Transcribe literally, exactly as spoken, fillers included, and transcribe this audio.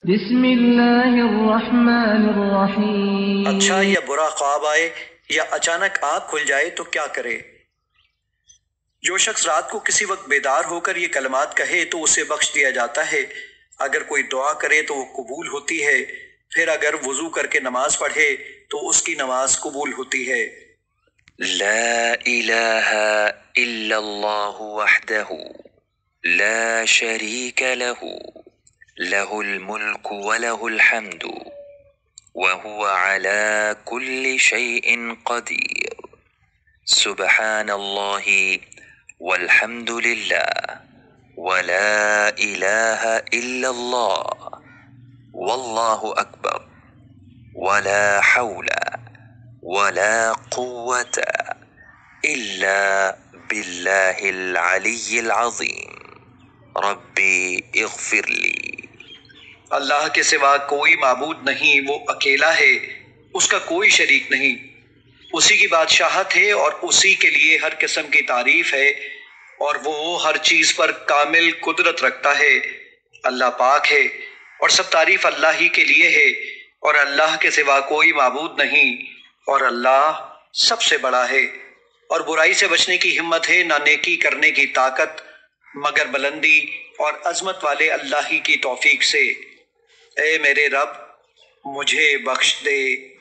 بسم اللہ الرحمن الرحیم۔ اچھا یا برا خواب آئے یا اچانک آنکھ کھل جائے تو کیا کرے؟ جو شخص رات کو کسی وقت بیدار ہو کر یہ کلمات کہے تو اسے بخش دیا جاتا ہے، اگر کوئی دعا کرے تو وہ قبول ہوتی ہے، پھر اگر وضو کر کے نماز پڑھے تو اس کی نماز قبول ہوتی ہے۔ لا الہ الا اللہ وحدہ لا شریک لہ لہ الملک ولہ الحمد وهو على كل شيء قدير سبحان الله والحمد لله ولا إله إلا الله والله أكبر ولا حول ولا قوة إلا بالله العلي العظيم ربي اغفر لي۔ اللہ کے سوا کوئی معبود نہیں، وہ اکیلا ہے، اس کا کوئی شریک نہیں، اسی کی بادشاہت ہے اور اسی کے لیے ہر قسم کی تعریف ہے، اور وہ ہر چیز پر کامل قدرت رکھتا ہے۔ اللہ پاک ہے اور سب تعریف اللہ ہی کے لیے ہے، اور اللہ کے سوا کوئی معبود نہیں، اور اللہ سب سے بڑا ہے۔ اور برائی سے بچنے کی ہمت ہے، نہ نیکی کرنے کی طاقت، مگر بلندی اور عظمت والے اللہ ہی کی توفیق سے۔ اے میرے رب، مجھے بخش دے۔